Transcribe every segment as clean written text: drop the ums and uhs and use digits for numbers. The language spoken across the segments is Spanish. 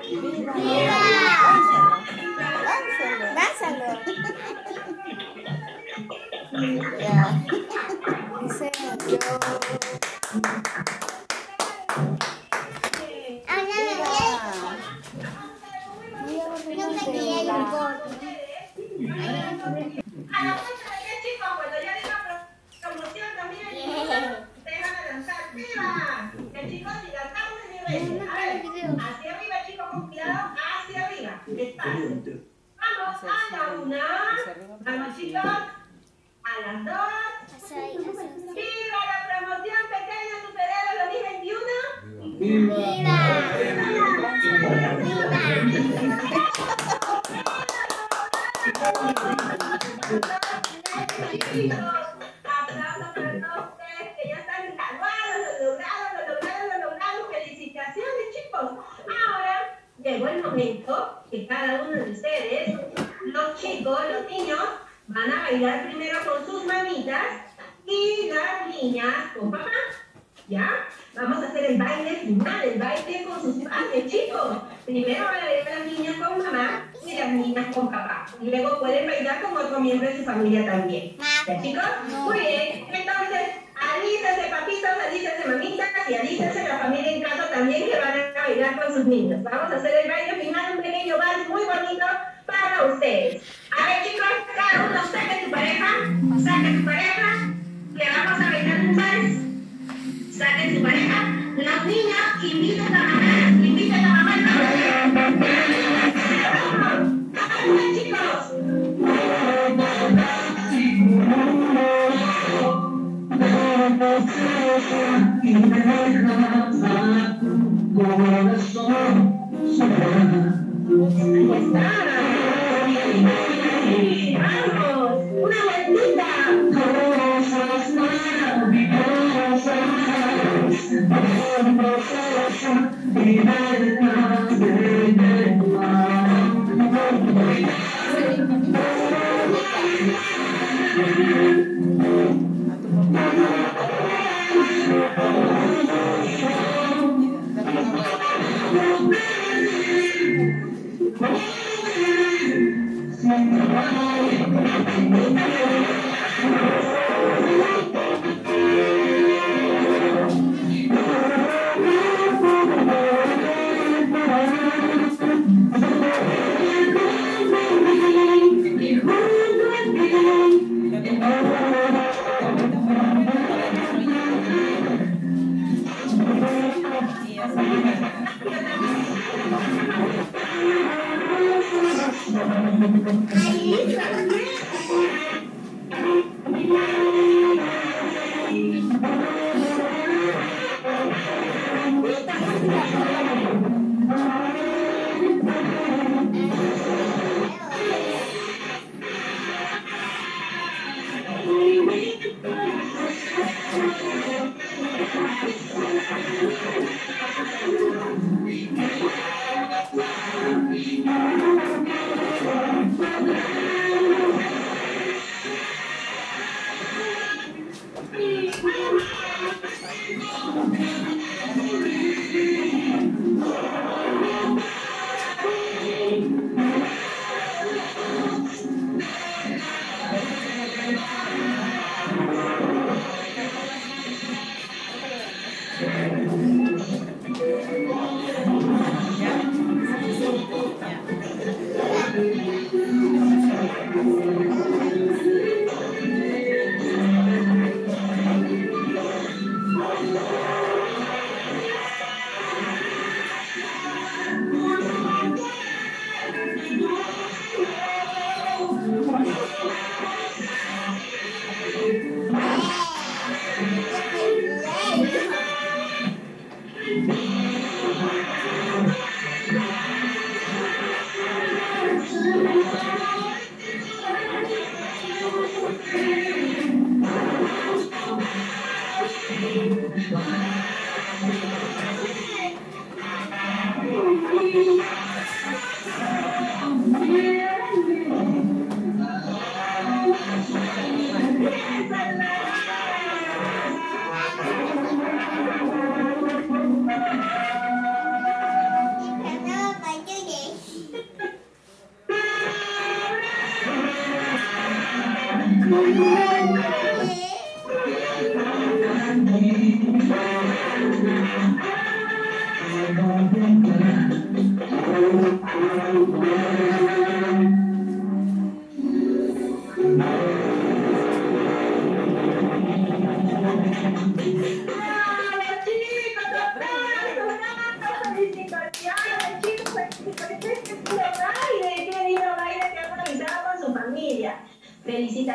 ¡Viva! ¡Viva! ¡Lánzalo! ¡Lánzalo! Ya. Dice yo. No te quería ir por. A la cuenta de 10, chicos, cuando ya diga promoción también, ustedes van a lanzar ¡viva! Que chicos, si lanzamos en nivel. A ver, hacia arriba, chicos, con cuidado, hacia arriba. Despacio. Vamos a la una. Vamos, chicos. A las dos. ¡Viva la promoción pequeña superhéroe 2021! ¡Viva! Chicos, aplausos para todos ustedes que ya están graduados, lo lograron. Felicitaciones, chicos. Ahora llegó el momento que cada uno de ustedes, los chicos, los niños, van a bailar primero con sus mamitas y las niñas con papá. ¿Ya? Vamos a hacer el baile final, el baile con sus padres, chicos. Primero van a bailar las niñas con mamá y las niñas con papá. Y luego pueden bailar con otro miembro de su familia también. ¿Ya, chicos? Muy bien. Entonces, alícense papitos, alícense mamitas y alícense la familia en casa también que van a bailar con sus niños. Vamos a hacer el baile final, un pequeño vals muy bonito para ustedes. A ver, chicos, cada uno saque tu pareja, que vamos a bailar un vals. Saquen su pareja. Los niños inviten a mamá. ¡Vamos, chicos! Ahí está. ¡Vamos! ¡Una vueltita!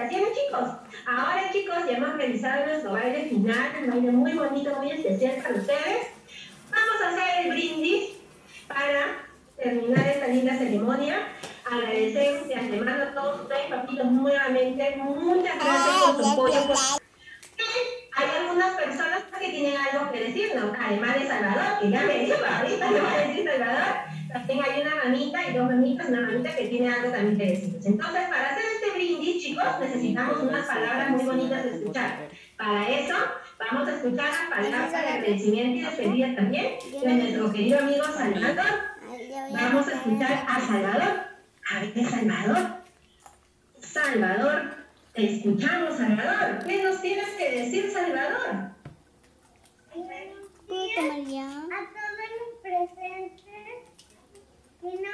felicitaciones, chicos. Ahora, chicos, ya hemos realizado nuestro baile final, un baile muy bonito, muy especial para ustedes. Vamos a hacer el brindis para terminar esta linda ceremonia. Agradecemos de antemano a todos ustedes, papitos, nuevamente. Muchas gracias por su apoyo. Hay algunas personas que tienen algo que decir, ¿no? Además de Salvador, que ya me dijo ahorita, le va a decir Salvador. También hay una mamita y dos mamitas, una mamita que tiene algo también que decirnos. Entonces, para hacer este brindis, chicos, necesitamos unas palabras muy bonitas de escuchar. Para eso, vamos a escuchar las palabras de agradecimiento y despedida también de nuestro querido amigo Salvador. Vamos a escuchar a Salvador. A ver, Salvador. Salvador, te escuchamos, Salvador. ¿Qué nos tienes que decir, Salvador? Buenos días a todos los presentes. Mi nombre